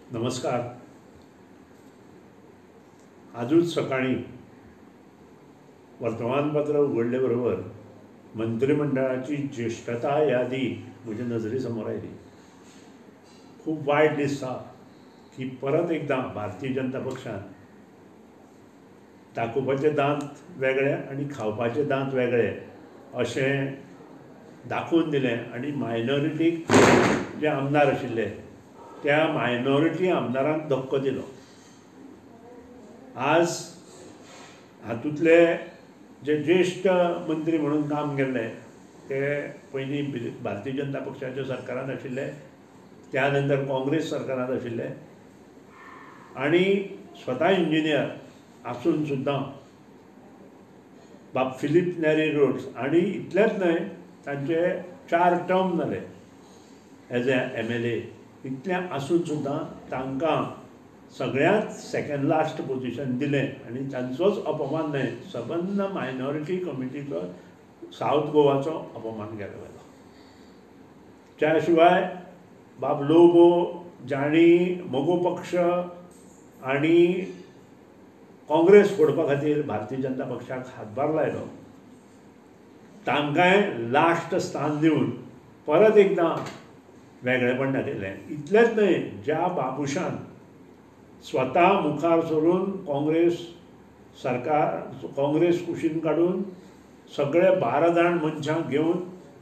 नमस्कार. आजूच सकाळी वर्तमानपत्र उघडले बरोबर मंत्रिमंडळाची ज्येष्ठता यादी म्हज्या नजरे समोर आयली. खूप वायट दिसता की परत एकदा भारतीय जनता पक्षान दाखोवपाचे दांत वेगळे आणि खावपाचे दांत वेगळे अशें दाखोवन दिलें आणि मायनॉरिटीक जे आमदार आशिल्ले त्या मायनॉरिटी आमदारांक धक्को दिलो. आज हातूंतले जे ज्येष्ठ मंत्री म्हणून काम केल्ले ते पयलीं भारतीय जनता पक्षाच्या सरकारांत आशिल्ले, त्या नंतर काँग्रेस सरकारांत आशिल्ले आनी स्वता इंजिनियर आसून सुद्दां बाब फिलीप नॅरी रोड्स आनी इतलेंच न्हय तांचे 4 टर्म जाले एज ए MLA. इतलें आसून सुद्दां तांकां सगळ्यांत सेकंड लास्ट पोजिशन दिलें आनी तांचोच अपमान न्हय, सबंद मायनॉरिटी कमिटीचो सावथ गोवाचो अपमान केलो गेलो. त्या शिवाय बाब लोबो जाणी मोगो पक्ष आनी काँग्रेस फोडपा खातीर भारतीय जनता पक्षाक हातभार लायलो, तांकांय लास्ट स्थान दिवन परत एकदां वेगळेपण दाखयलें. इतलेंच न्हय, ज्या बाबुशान स्वता मुखार सरून काँग्रेस कुशीन काडून सगळे 12 जाण मनशांक घेवन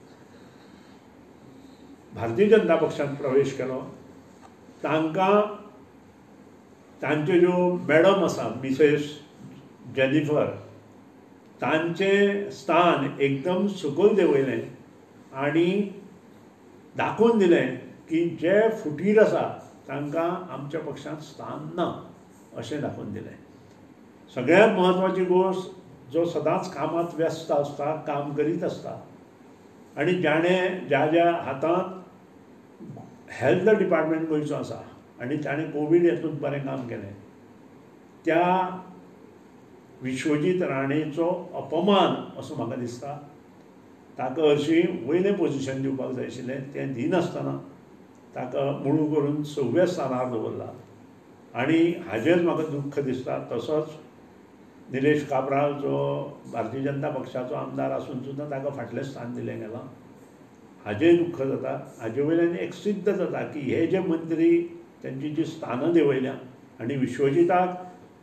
भारतीय जनता पक्षांत प्रवेश केलो, तांकां तांच्यो ज्यो मॅडम आसा मिसेस जेनिफर तांचें स्थान एकदम सकयल देंवयलें आनी दाखोवन दिलें की जे फुटीर आसा तांकां आमच्या पक्षांत स्थान ना अशें दाखोवन दिलें. सगळ्यांत म्हत्वाची गोश्ट, जो सदांच कामांत व्यस्त आसता, काम करीत आसता आनी ज्या हातांत हेल्थ डिपार्टमेंट गोंयचो आसा आनी ताणें कोवीड हातूंत बरें काम केलें, त्या विश्वजीत राणेचो अपमान असो म्हाका दिसता. ताका हरशीं वयलें पोजिशन दिवपाक जाय आशिल्लें, तें दिनासतना ताका मुळू करून 6व्या स्थानार दवरला आनी हाजेर म्हाका दुख्ख दिसता. तसोच निलेश काब्राल जो भारतीय जनता पक्षाचो आमदार आसून सुद्दां ताका फाटलें स्थान दिलें गेलां, हाजेंय दुख्ख जाता. हाजे वयल्यान एक सिद्ध जाता की हे जे मंत्री तेंची जी स्थानां देंवयल्या आनी विश्वजिताक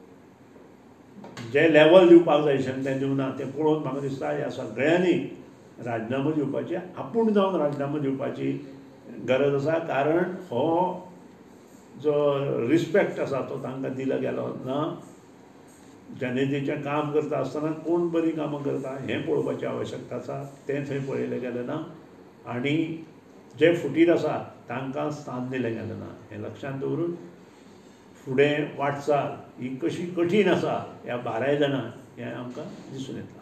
जे लेवल दिवपाक जाय आशिल्लें तें दिवना, तें पळोवन म्हाका दिसता ह्या सगळ्यांनी राजिनामो दिवपाची, आपूण जावन राजिनामो दिवपाची गरज आसा. कारण हो जो रिस्पेक्ट आसा तो तांकां दिलो गेलो ना. जनतेचें काम करता आसतना कोण बरीं कामां करता हें पळोवपाची आवश्यकता आसा, तें थंय पळयलें गेलें ना आनी जे फुटीर आसा तांकां स्थान दिलें गेलें ना. हें लक्षांत दवरून फुडें वाटचाल ही कशी कठीण आसा ह्या 12 जाणांक हें आमकां दिसून येता.